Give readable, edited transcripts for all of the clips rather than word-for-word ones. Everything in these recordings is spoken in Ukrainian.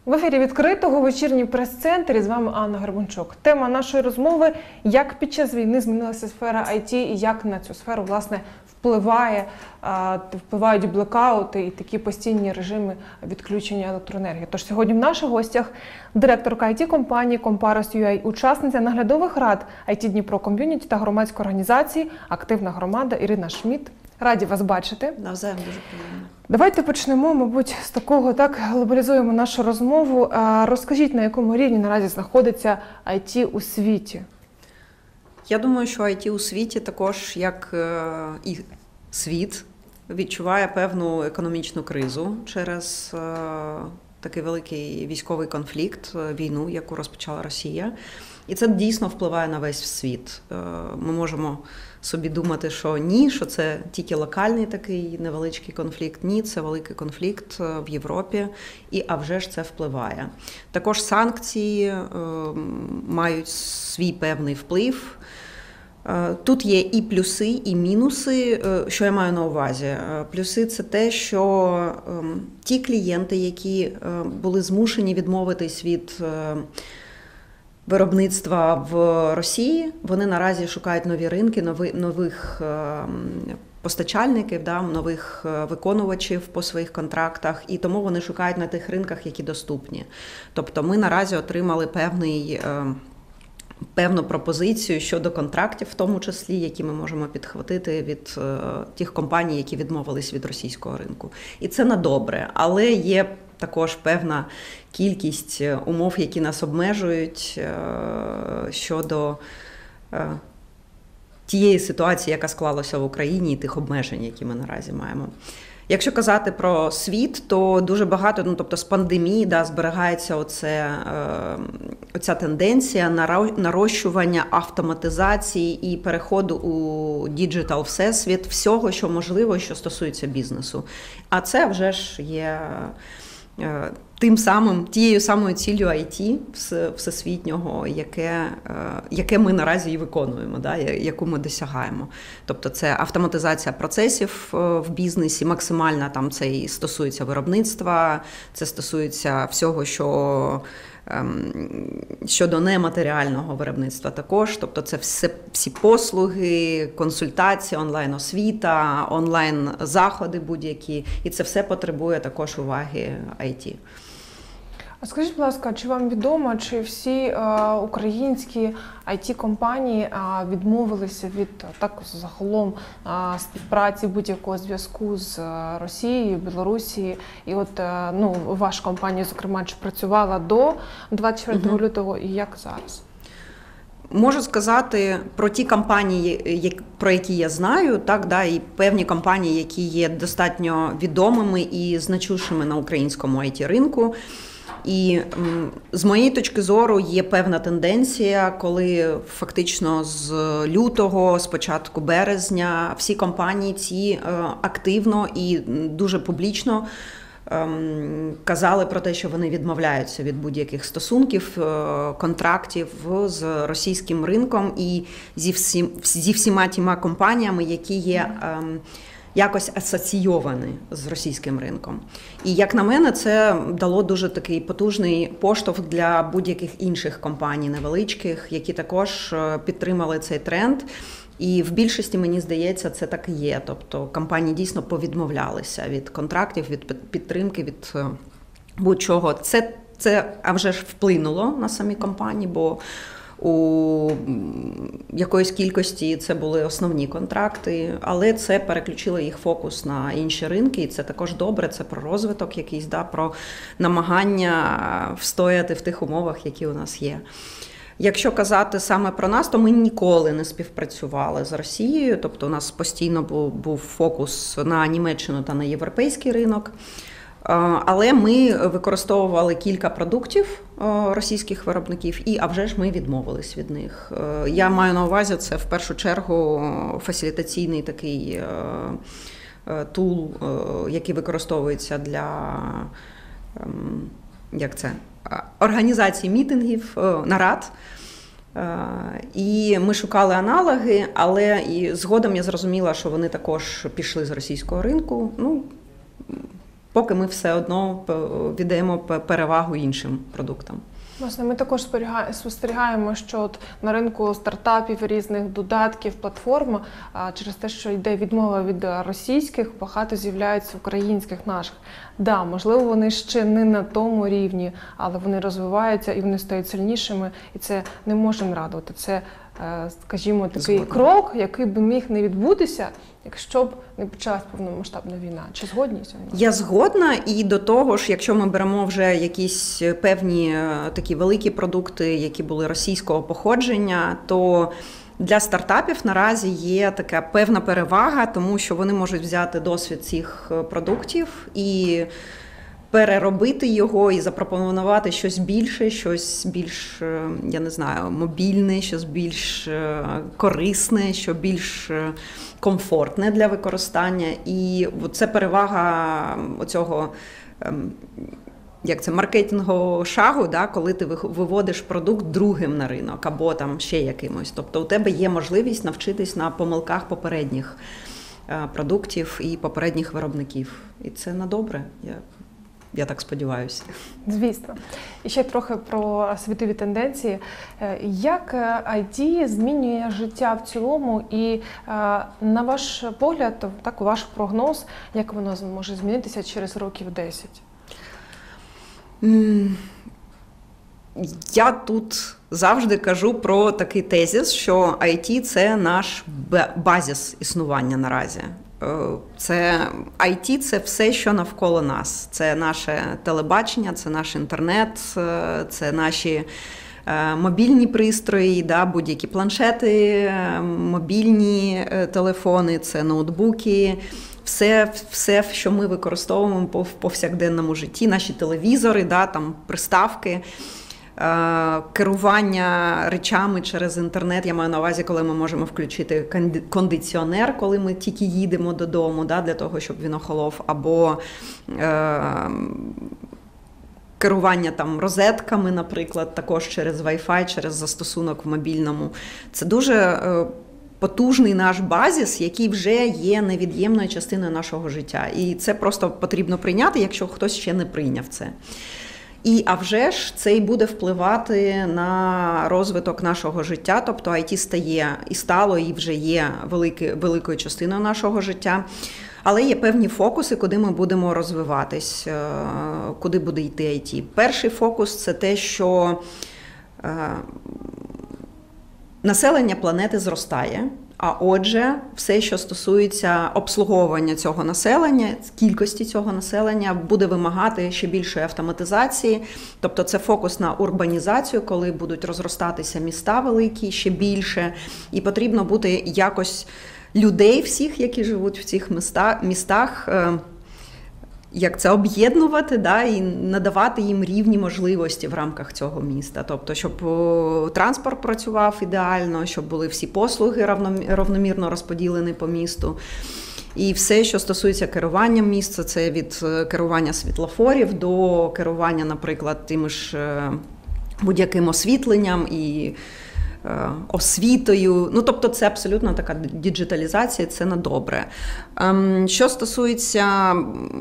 В ефірі відкритого вечірній прес-центрі з вами Анна Горбунчук. Тема нашої розмови – як під час війни змінилася сфера IT і як на цю сферу, власне, впливають блекаути і такі постійні режими відключення електроенергії. Тож сьогодні в наших гостях директорка IT-компанії Comparos.ua, учасниця наглядових рад IT Дніпро Ком'юніті та громадської організації «Активна громада» Ірина Шмідт. Раді вас бачити. Навзаєм, дуже приємно. Давайте почнемо, мабуть, з такого, так, глобалізуємо нашу розмову. Розкажіть, на якому рівні наразі знаходиться IT у світі? Я думаю, що IT у світі також, як і світ, відчуває певну економічну кризу через такий великий військовий конфлікт, війну, яку розпочала Росія. І це дійсно впливає на весь світ. Ми можемо собі думати, що ні, що це тільки локальний такий невеличкий конфлікт. Ні, це великий конфлікт в Європі, а вже ж це впливає. Також санкції мають свій певний вплив. Тут є і плюси, і мінуси. Що я маю на увазі? Плюси – це те, що ті клієнти, які були змушені відмовитись від виробництва в Росії, вони наразі шукають нові ринки, нових постачальників, нових виконувачів по своїх контрактах, і тому вони шукають на тих ринках, які доступні. Тобто ми наразі отримали певну пропозицію щодо контрактів, в тому числі, які ми можемо підхватити від тих компаній, які відмовились від російського ринку. І це на добре, але є також певна кількість умов, які нас обмежують щодо тієї ситуації, яка склалася в Україні, і тих обмежень, які ми наразі маємо. Якщо казати про світ, то дуже багато, тобто з пандемії, зберігається оця тенденція нарощування автоматизації і переходу у діджитал всесвіт всього, що можливо, що стосується бізнесу. А це вже ж є тією самою ціллю IT всесвітнього, яке ми наразі і виконуємо, яку ми досягаємо. Тобто це автоматизація процесів в бізнесі, максимальна, це і стосується виробництва, це стосується всього, що щодо нематеріального виробництва також, тобто це всі послуги, консультації, онлайн-освіта, онлайн-заходи будь-які, і це все потребує також уваги IT. А скажіть, будь ласка, чи вам відомо, чи всі українські IT-компанії відмовилися від загалом співпраці, будь-якого зв'язку з Росією, Білорусією? І ваша компанія, зокрема, чи працювала до 24 лютого і як зараз? Можу сказати про ті компанії, про які я знаю, і певні компанії, які є достатньо відомими і значущими на українському IT-ринку. І з моєї точки зору є певна тенденція, коли фактично з лютого, з початку березня всі компанії ці активно і дуже публічно казали про те, що вони відмовляються від будь-яких стосунків, контрактів з російським ринком і зі всіма тіма компаніями, які є якось асоційовані з російським ринком. І, як на мене, це дало дуже такий потужний поштовх для будь-яких інших компаній невеличких, які також підтримали цей тренд. І в більшості, мені здається, це так і є. Тобто компанії дійсно повідмовлялися від контрактів, від підтримки, від будь-чого. Це а вже ж вплинуло на самі компанії, бо у якоїсь кількості це були основні контракти, але це переключило їх фокус на інші ринки, і це також добре, це про розвиток якийсь, про намагання встояти в тих умовах, які у нас є. Якщо казати саме про нас, то ми ніколи не співпрацювали з Росією, тобто у нас постійно був фокус на Німеччину та на європейський ринок. Але ми використовували кілька продуктів російських виробників, а вже ж ми відмовились від них. Я маю на увазі, це в першу чергу фасилітаційний такий тул, який використовується для організації мітингів, нарад. І ми шукали аналоги, але і згодом я зрозуміла, що вони також пішли з російського ринку. поки ми все одно віддаємо перевагу іншим продуктам. Власне, ми також спостерігаємо, що от на ринку стартапів, різних додатків, платформ, через те, що йде відмова від російських, багато з'являється українських наших. Да, можливо, вони ще не на тому рівні, але вони розвиваються і вони стають сильнішими, і це не можемо радувати. Це, скажімо, такий крок, який би міг не відбутися, якщо б не почалась повномасштабна війна. Чи згодні зі мною? Я згодна, і до того ж, якщо ми беремо вже якісь певні такі великі продукти, які були російського походження, то для стартапів наразі є така певна перевага, тому що вони можуть взяти досвід цих продуктів і переробити його і запропонувати щось більше, щось більш, я не знаю, мобільне, щось більш корисне, що більш комфортне для використання. І це перевага оцього, як це, маркетингового шагу, да, коли ти виводиш продукт другим на ринок або там ще якимось. Тобто у тебе є можливість навчитись на помилках попередніх продуктів і попередніх виробників. І це на добре. Я так сподіваюся. Звісно. І ще трохи про світові тенденції. Як IT змінює життя в цілому і, на ваш погляд, так, ваш прогноз, як воно може змінитися через років 10? Я тут завжди кажу про такий тезис, що IT – це наш базис існування наразі. Це IT – це все, що навколо нас. Це наше телебачення, це наш інтернет, це наші мобільні пристрої, да, будь-які планшети, мобільні телефони, це ноутбуки. Все, що ми використовуємо в повсякденному житті, наші телевізори, да, там, приставки, керування речами через інтернет. Я маю на увазі, коли ми можемо включити кондиціонер, коли ми тільки їдемо додому, да, для того, щоб він охолов, або керування там розетками, наприклад, також через Wi-Fi, через застосунок в мобільному. Це дуже потужний наш базис, який вже є невід'ємною частиною нашого життя. І це просто потрібно прийняти, якщо хтось ще не прийняв це. А вже ж це і буде впливати на розвиток нашого життя, тобто IT стає і стало, і вже є великою частиною нашого життя. Але є певні фокуси, куди ми будемо розвиватись, куди буде йти IT. Перший фокус – це те, що населення планети зростає, а отже, все, що стосується обслуговування цього населення, кількості цього населення, буде вимагати ще більшої автоматизації. Тобто це фокус на урбанізацію, коли будуть розростатися міста великі, ще більше. І потрібно буде якось людей всіх, які живуть в цих містах, як це об'єднувати, да, і надавати їм рівні можливості в рамках цього міста. Тобто, щоб транспорт працював ідеально, щоб були всі послуги равномірно розподілені по місту. І все, що стосується керування міста, це від керування світлофорів до керування, наприклад, тими ж будь-яким освітленням і освітою. Ну, тобто це абсолютно така діджиталізація, це на добре. Що стосується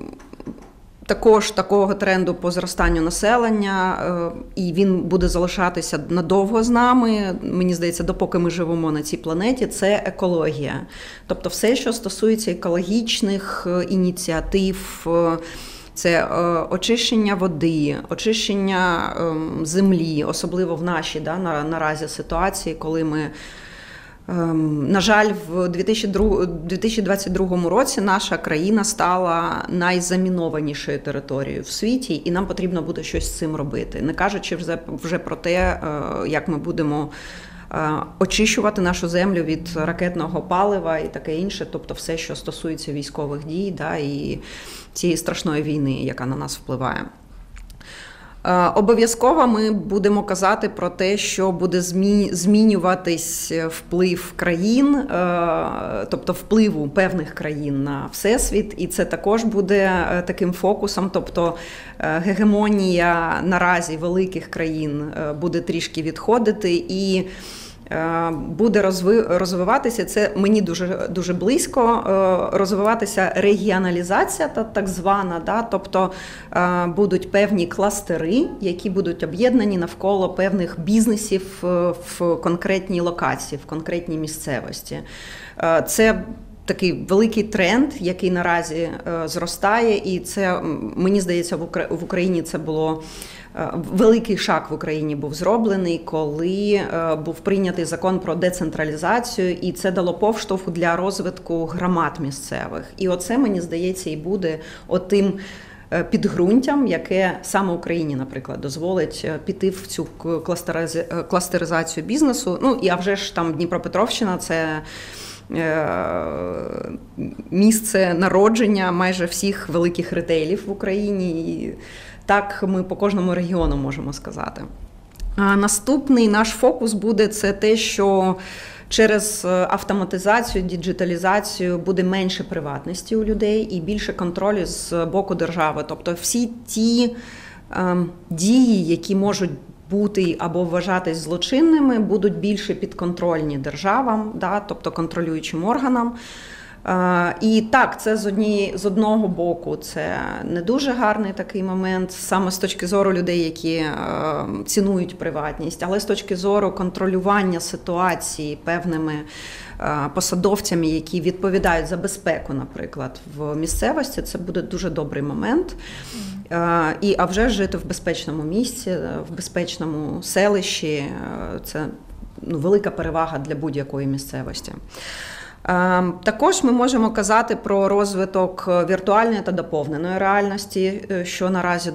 також такого тренду по зростанню населення, і він буде залишатися надовго з нами, мені здається, допоки ми живемо на цій планеті, це екологія. Тобто все, що стосується екологічних ініціатив, це очищення води, очищення землі, особливо в нашій наразі ситуації, коли ми, на жаль, в 2022 році наша країна стала найзамінованішою територією в світі, і нам потрібно буде щось з цим робити. Не кажучи вже про те, як ми будемо очищувати нашу землю від ракетного палива і таке інше, тобто все, що стосується військових дій, да, і цієї страшної війни, яка на нас впливає. Обов'язково ми будемо казати про те, що буде змінюватись вплив країн, тобто впливу певних країн на всесвіт, і це також буде таким фокусом, тобто гегемонія наразі великих країн буде трішки відходити, і буде розвиватися, це мені дуже близько, розвиватися регіоналізація, так звана, да? Тобто будуть певні кластери, які будуть об'єднані навколо певних бізнесів в конкретній локації, в конкретній місцевості. Це такий великий тренд, який наразі зростає, і це, мені здається, в Україні це було великий шаг в Україні був зроблений, коли був прийнятий закон про децентралізацію, і це дало поштовх для розвитку громад місцевих. І оце, мені здається, і буде отим підґрунтям, яке саме Україні, наприклад, дозволить піти в цю кластеризацію бізнесу. Ну, і а вже ж там Дніпропетровщина – це місце народження майже всіх великих ретейлів в Україні. І так ми по кожному регіону можемо сказати. Наступний наш фокус буде це те, що через автоматизацію, діджиталізацію буде менше приватності у людей і більше контролю з боку держави. Тобто всі ті дії, які можуть бути або вважатись злочинними, будуть більше підконтрольні державам, да, тобто контролюючим органам. І так, це з одного боку, це не дуже гарний такий момент, саме з точки зору людей, які цінують приватність, але з точки зору контролювання ситуації певними посадовцями, які відповідають за безпеку, наприклад, в місцевості, це буде дуже добрий момент. А вже жити в безпечному місці, в безпечному селищі – це велика перевага для будь-якої місцевості. Також ми можемо казати про розвиток віртуальної та доповненої реальності, що наразі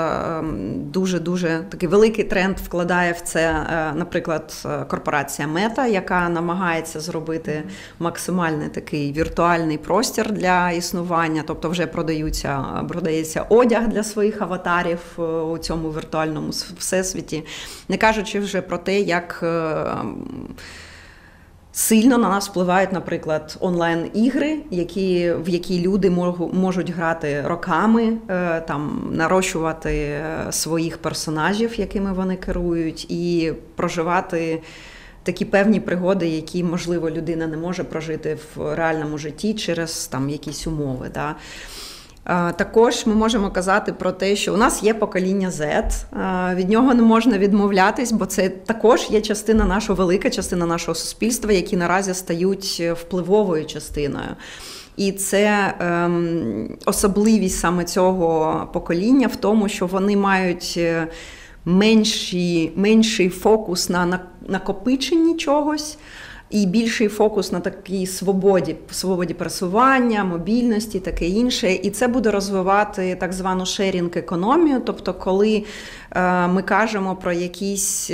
дуже такий великий тренд вкладає в це, наприклад, корпорація Meta, яка намагається зробити максимальний такий віртуальний простір для існування, тобто вже продається одяг для своїх аватарів у цьому віртуальному всесвіті, не кажучи вже про те, як сильно на нас впливають, наприклад, онлайн-ігри, в які люди можуть грати роками, там, нарощувати своїх персонажів, якими вони керують, і проживати такі певні пригоди, які, можливо, людина не може прожити в реальному житті через там, якісь умови. Да? Також ми можемо казати про те, що у нас є покоління Z, від нього не можна відмовлятись, бо це також є велика частина нашого суспільства, які наразі стають впливовою частиною. І це особливість саме цього покоління в тому, що вони мають менший фокус на накопиченні чогось, і більший фокус на такій свободі пересування, мобільності, таке інше. І це буде розвивати так звану шерінг-економію, тобто коли ми кажемо про якісь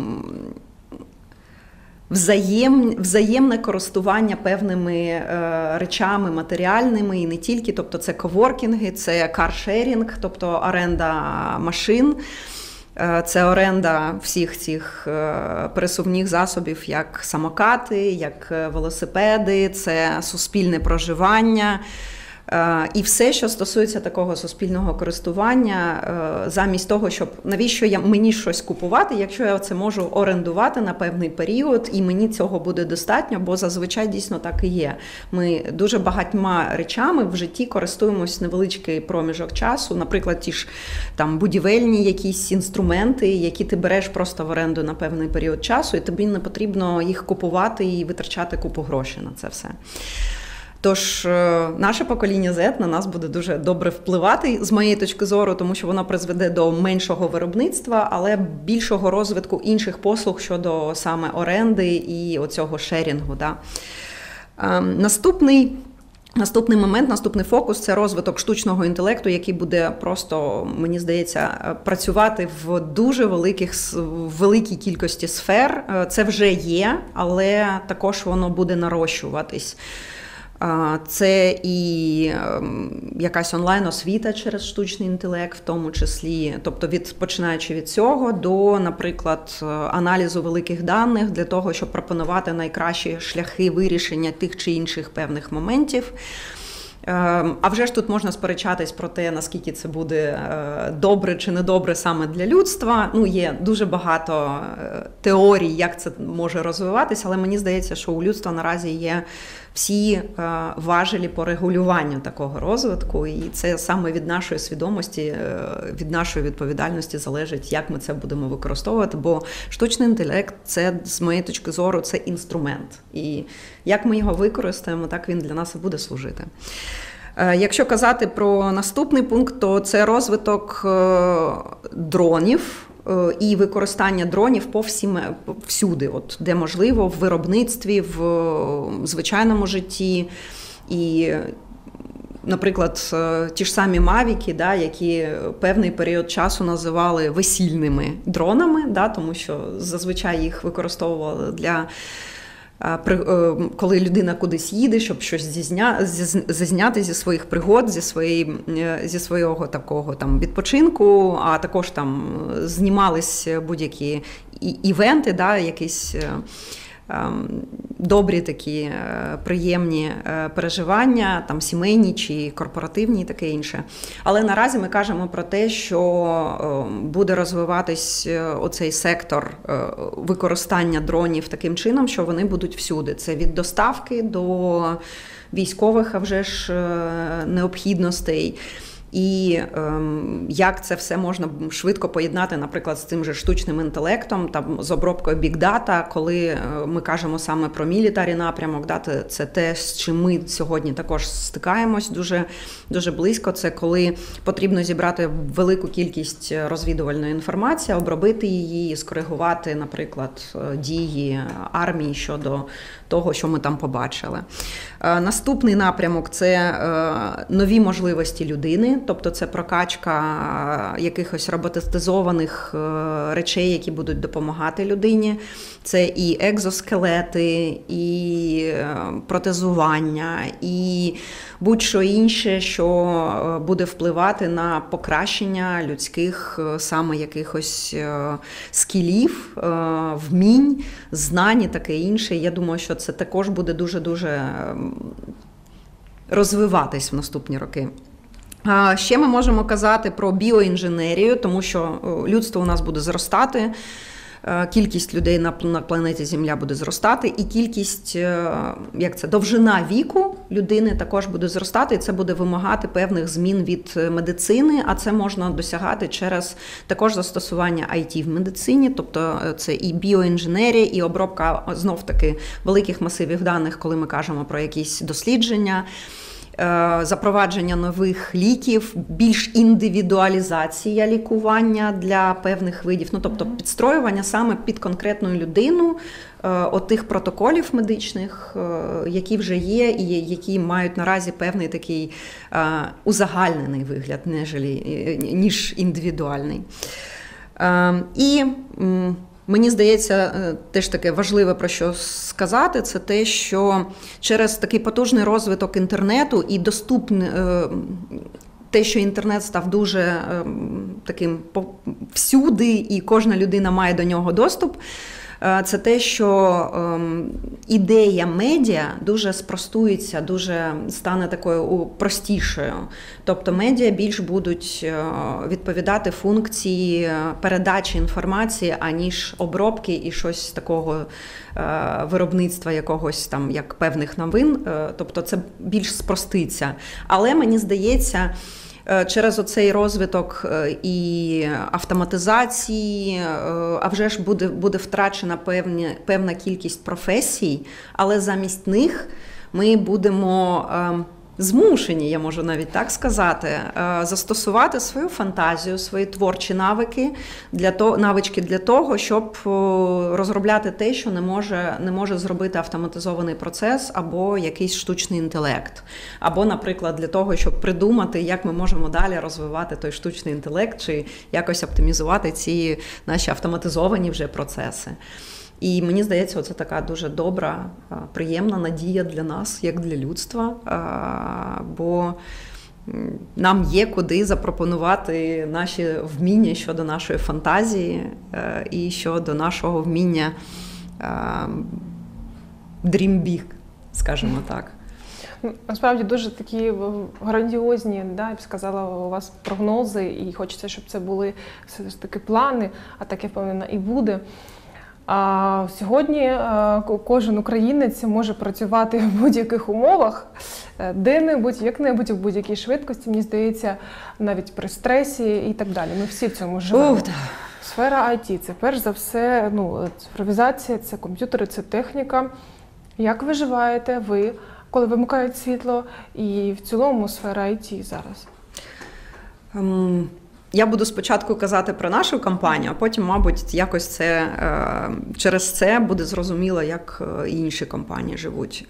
взаємне користування певними речами матеріальними і не тільки, тобто це коворкінги, це каршерінг, тобто оренда машин. Це оренда всіх цих пересувних засобів, як самокати, як велосипеди, це суспільне проживання. І все, що стосується такого суспільного користування, замість того, щоб навіщо мені щось купувати, якщо я це можу орендувати на певний період, і мені цього буде достатньо, бо зазвичай дійсно так і є. Ми дуже багатьма речами в житті користуємось невеличкий проміжок часу, наприклад, ті ж там будівельні якісь інструменти, які ти береш просто в оренду на певний період часу, і тобі не потрібно їх купувати і витрачати купу грошей на це все. Тож наше покоління Z на нас буде дуже добре впливати, з моєї точки зору, тому що воно призведе до меншого виробництва, але більшого розвитку інших послуг щодо саме оренди і оцього шерінгу. Да. Наступний момент, наступний фокус – це розвиток штучного інтелекту, який буде просто, мені здається, працювати в дуже великій кількості сфер. Це вже є, але також воно буде нарощуватись. Це і якась онлайн-освіта через штучний інтелект, в тому числі, тобто починаючи від цього до, наприклад, аналізу великих даних для того, щоб пропонувати найкращі шляхи вирішення тих чи інших певних моментів. А вже ж тут можна сперечатись про те, наскільки це буде добре чи недобре саме для людства. Ну, є дуже багато теорій, як це може розвиватися, але мені здається, що у людства наразі є всі важелі по регулюванню такого розвитку, і це саме від нашої свідомості, від нашої відповідальності залежить, як ми це будемо використовувати, бо штучний інтелект – це, з моєї точки зору, це інструмент. І як ми його використаємо, так він для нас і буде служити. Якщо казати про наступний пункт, то це розвиток дронів і використання дронів всюди, от, де можливо, в виробництві, в звичайному житті. І, наприклад, ті ж самі мавіки, да, які певний період часу називали весільними дронами, да, тому що зазвичай їх використовували для коли людина кудись їде, щоб щось зазняти зі своїх пригод, зі свого такого там відпочинку, а також там знімались будь-які івенти, да, якісь добрі такі приємні переживання, там сімейні чи корпоративні і таке інше. Але наразі ми кажемо про те, що буде розвиватись оцей сектор використання дронів таким чином, що вони будуть всюди. Це від доставки до військових, а вже ж, необхідностей. І як це все можна швидко поєднати, наприклад, з цим же штучним інтелектом, там, з обробкою бік-дата, коли ми кажемо саме про мілітарі напрямок, да, це те, з чим ми сьогодні також стикаємось дуже, дуже близько. Це коли потрібно зібрати велику кількість розвідувальної інформації, обробити її, скоригувати, наприклад, дії армії щодо того, що ми там побачили. Наступний напрямок – це нові можливості людини, тобто це прокачка якихось роботизованих речей, які будуть допомагати людині. Це і екзоскелети, і протезування, і будь-що інше, що буде впливати на покращення людських саме якихось скілів, вмінь, знань і таке інше. Я думаю, що це також буде дуже-дуже розвиватись в наступні роки. Ще ми можемо казати про біоінженерію, тому що людство у нас буде зростати, кількість людей на планеті Земля буде зростати, і кількість, довжина віку людини також буде зростати, і це буде вимагати певних змін від медицини, а це можна досягати через також застосування IT в медицині, тобто це і біоінженерія, і обробка, знов-таки, великих масивів даних, коли ми кажемо про якісь дослідження, запровадження нових ліків, більш індивідуалізація лікування для певних видів, тобто підстроювання саме під конкретну людину тих протоколів медичних, які вже є і які мають наразі певний такий узагальнений вигляд, ніж індивідуальний. І мені здається, теж таке важливе про що сказати, це те, що через такий потужний розвиток інтернету і те, що інтернет став дуже таким всюди, і кожна людина має до нього доступ, це те, що ідея медіа дуже спростується, дуже стане такою простішою. Тобто медіа більш будуть відповідати функції передачі інформації, аніж обробки і щось такого виробництва якогось там, як певних новин. Тобто це більш спроститься. Але мені здається, через оцей розвиток і автоматизації, а вже ж буде втрачена певна кількість професій, але замість них ми будемо змушені, я можу навіть так сказати, застосувати свою фантазію, свої творчі навички для того, щоб розробляти те, що не може зробити автоматизований процес або якийсь штучний інтелект. Або, наприклад, для того, щоб придумати, як ми можемо далі розвивати той штучний інтелект, чи якось оптимізувати ці наші автоматизовані вже процеси. І мені здається, це така дуже добра, приємна надія для нас, як для людства, бо нам є куди запропонувати наші вміння щодо нашої фантазії і щодо нашого вміння dream big, скажімо так. Насправді дуже такі грандіозні, да, я б сказала, у вас прогнози, і хочеться, щоб це були все ж таки плани, а так, я впевнена, і буде. А сьогодні кожен українець може працювати в будь-яких умовах, де-небудь, як-небудь, в будь-якій швидкості, мені здається, навіть при стресі і так далі. Ми всі в цьому живемо. Сфера IT – це перш за все, цифровізація, це комп'ютери, це техніка. Як виживаєте ви, коли вимикають світло, і в цілому сфера IT зараз? Я буду спочатку казати про нашу компанію, а потім, мабуть, якось через це буде зрозуміло, як інші компанії живуть.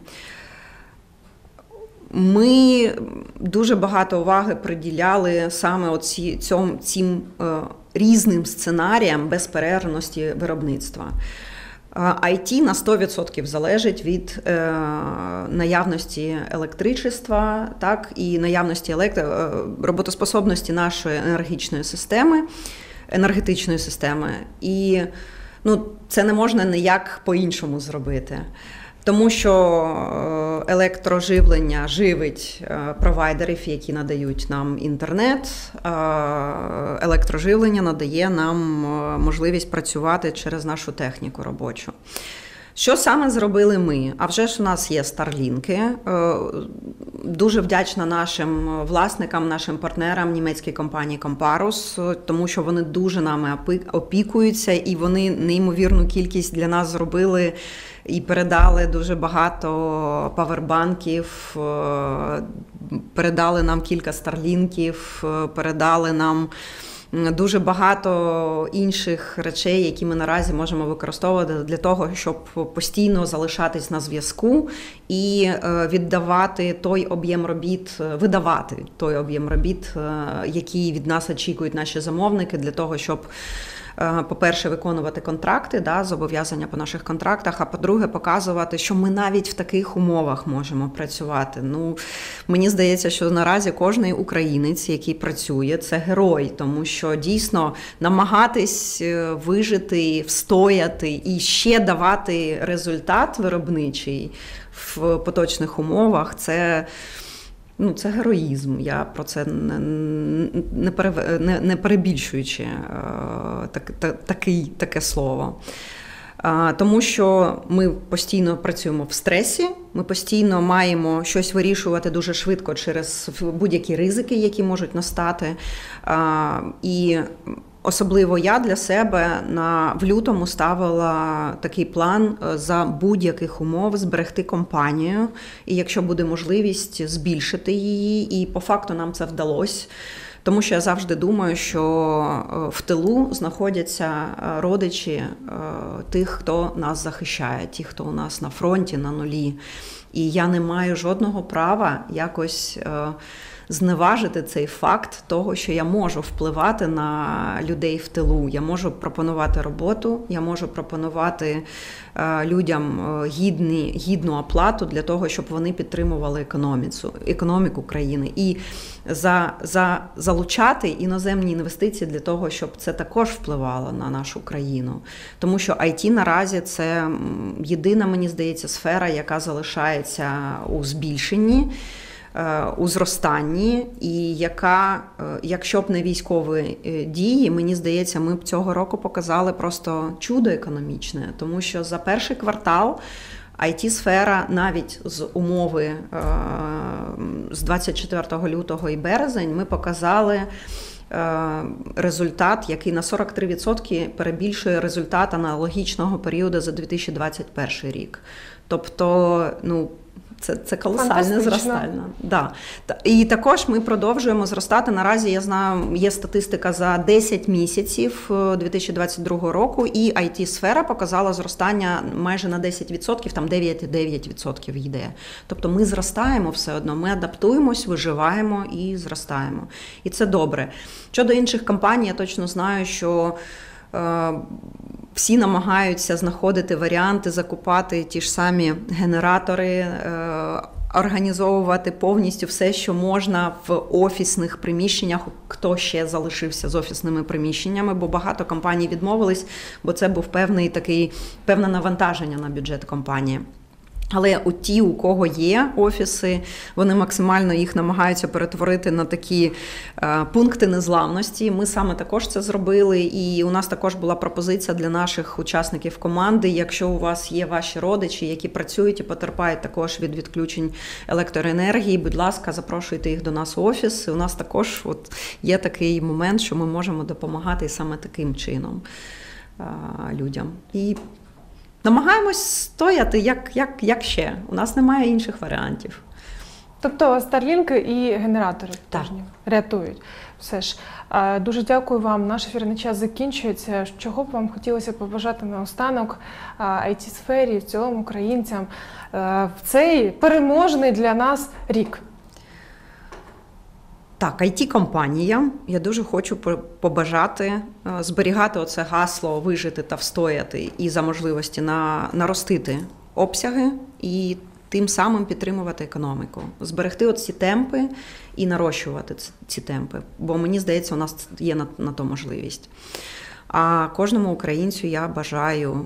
Ми дуже багато уваги приділяли саме цим різним сценаріям безперервності виробництва. IT на 100% залежить від наявності електричества, так, і наявності роботоспособності нашої енергетичної системи. І це не можна ніяк по-іншому зробити. Тому що електроживлення живить провайдерів, які надають нам інтернет, електроживлення надає нам можливість працювати через нашу техніку робочу. Що саме зробили ми? А вже ж у нас є Starlink. Дуже вдячна нашим власникам, нашим партнерам, німецькій компанії Comparus, тому що вони дуже нами опікуються, і вони неймовірну кількість для нас зробили і передали дуже багато павербанків, передали нам кілька Старлінків, передали нам дуже багато інших речей, які ми наразі можемо використовувати для того, щоб постійно залишатись на зв'язку і видавати той об'єм робіт, який від нас очікують наші замовники, для того, щоб, по-перше, виконувати контракти, зобов'язання по наших контрактах, а по-друге, показувати, що ми навіть в таких умовах можемо працювати. Мені здається, що наразі кожен українець, який працює, це герой, тому що дійсно намагатись вижити, встояти і ще давати результат виробничий в поточних умовах – це героїзм. Я про це не перебільшуючи таке слово. Тому що ми постійно працюємо в стресі, ми постійно маємо щось вирішувати дуже швидко через будь-які ризики, які можуть настати. І особливо я для себе в лютому ставила такий план за будь-яких умов зберегти компанію, і якщо буде можливість, збільшити її, і по факту нам це вдалося. Тому що я завжди думаю, що в тилу знаходяться родичі тих, хто нас захищає, ті, хто у нас на фронті, на нулі. І я не маю жодного права якось зневажити цей факт того, що я можу впливати на людей в тилу. Я можу пропонувати роботу, я можу пропонувати людям гідну оплату для того, щоб вони підтримували економіку країни. І залучати іноземні інвестиції для того, щоб це також впливало на нашу країну. Тому що IT наразі це єдина, мені здається, сфера, яка залишається у збільшенні, у зростанні, і яка, якщо б не військові дії, мені здається, ми б цього року показали просто чудо економічне, тому що за перший квартал IT-сфера навіть з умови з 24 лютого і березень ми показали результат, який на 43% перебільшує результат аналогічного періоду за 2021 рік. Тобто, це колосальне зростання. Да. І також ми продовжуємо зростати. Наразі, я знаю, є статистика за 10 місяців 2022 року, і IT-сфера показала зростання майже на 10%, там 9,9% йде. Тобто ми зростаємо все одно, ми адаптуємось, виживаємо і зростаємо. І це добре. Щодо інших компаній, я точно знаю, що всі намагаються знаходити варіанти, закупати ті ж самі генератори, організовувати повністю все, що можна в офісних приміщеннях, хто ще залишився з офісними приміщеннями, бо багато компаній відмовились, бо це був певне навантаження на бюджет компанії. Але ті, у кого є офіси, вони максимально їх намагаються перетворити на такі пункти незламності. Ми саме також це зробили, і у нас також була пропозиція для наших учасників команди, якщо у вас є ваші родичі, які працюють і потерпають також від відключень електроенергії, будь ласка, запрошуйте їх до нас у офіс. І у нас також є такий момент, що ми можемо допомагати саме таким чином людям. І намагаємось стояти, як ще. У нас немає інших варіантів. Тобто старлінки і генератори тижнів рятують. Все ж. Дуже дякую вам. Наш ефірний час закінчується. Чого б вам хотілося побажати наостанок IT-сфері, в цілому українцям в цей переможний для нас рік? Так, IT-компаніям я дуже хочу побажати зберігати оце гасло «вижити та встояти» і за можливості наростити обсяги і тим самим підтримувати економіку. Зберегти оці темпи і нарощувати ці темпи, бо мені здається, у нас є на то можливість. А кожному українцю я бажаю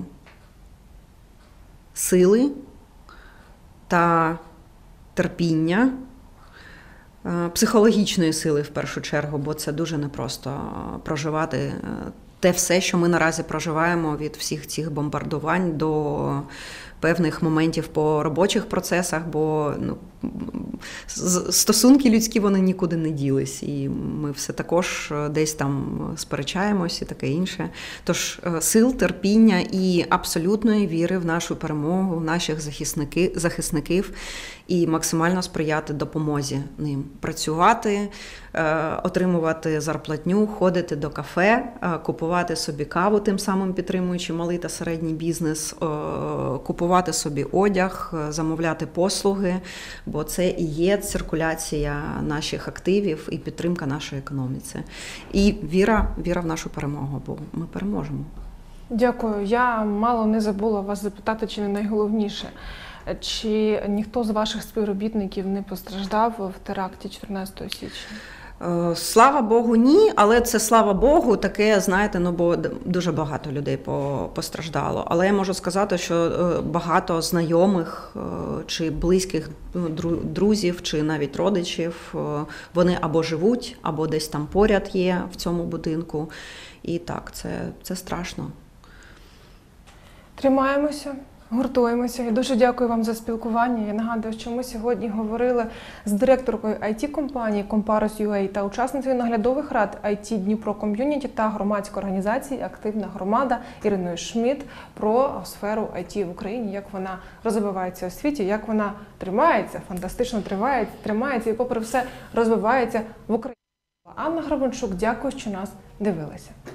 сили та терпіння, психологічної сили в першу чергу, бо це дуже непросто проживати те все, що ми наразі проживаємо від всіх цих бомбардувань до певних моментів по робочих процесах, бо стосунки людські, вони нікуди не ділись, і ми все також десь там сперечаємось і таке інше. Тож сил, терпіння і абсолютної віри в нашу перемогу, в наших захисників і максимально сприяти допомозі ним. Працювати, отримувати зарплатню, ходити до кафе, купувати собі каву, тим самим підтримуючи малий та середній бізнес, купувати собі одяг, замовляти послуги, бо це і є циркуляція наших активів і підтримка нашої економіці. І віра в нашу перемогу, бо ми переможемо. Дякую. Я мало не забула вас запитати, чи не найголовніше. Чи ніхто з ваших співробітників не постраждав в теракті 14 січня? Слава Богу, ні, але це, слава Богу, таке, знаєте, бо дуже багато людей постраждало. Але я можу сказати, що багато знайомих чи близьких друзів, чи навіть родичів, вони або живуть, або десь там поряд є в цьому будинку. І так, це страшно. Тримаємося. Гуртуємося. І дуже дякую вам за спілкування. Я нагадую, що ми сьогодні говорили з директоркою IT-компанії Comparos.ua та учасницею наглядових рад IT Дніпро Ком'юніті та громадської організації «Активна громада» Іриною Шмідт про сферу IT в Україні, як вона розвивається у світі, як вона тримається, фантастично тримається і попри все розвивається в Україні. Анна Грабанчук, дякую, що нас дивилися.